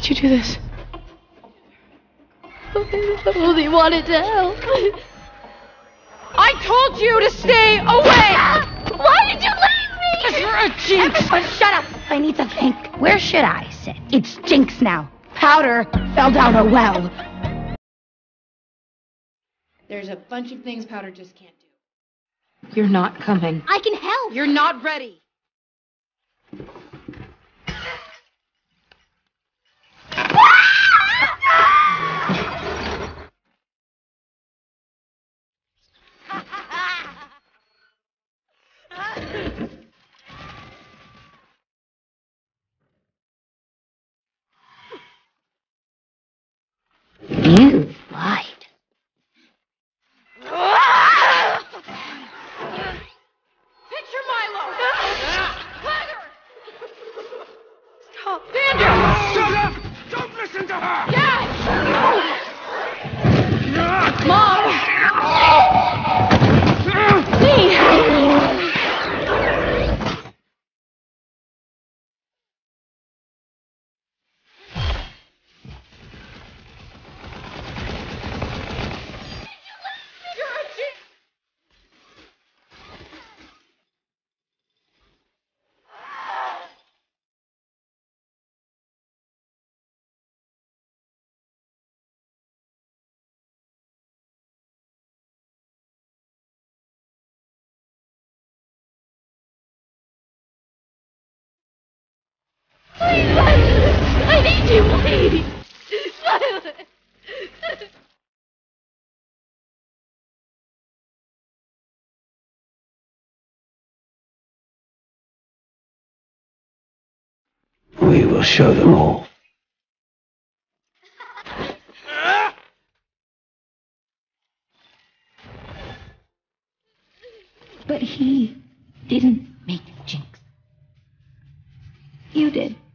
you do this? I only wanted to help. I told you to stay away! Why did you leave me? Because you're a jinx! Everyone, shut up! I need to think. Where should I sit? It's Jinx now. Powder fell down a well. There's a bunch of things Powder just can't do. You're not coming. I can help. You're not ready. You lied. Picture Milo! Swagger! Stop. Xander! Shut up! Don't listen to her! Dad! Mom! Please, Violet. I need you, please. Violet. We will show them all. But he didn't make Jinx. You did.